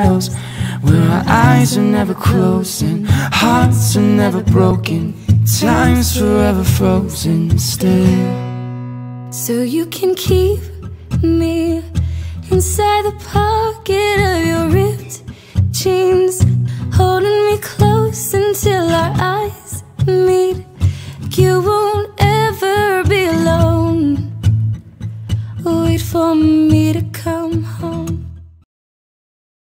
smiles, where our eyes are never closed and hearts are never broken, time's forever frozen still. So you can keep me inside the pocket of your ripped jeans, holding me close until our eyes meet. You won't ever be alone. Wait for me.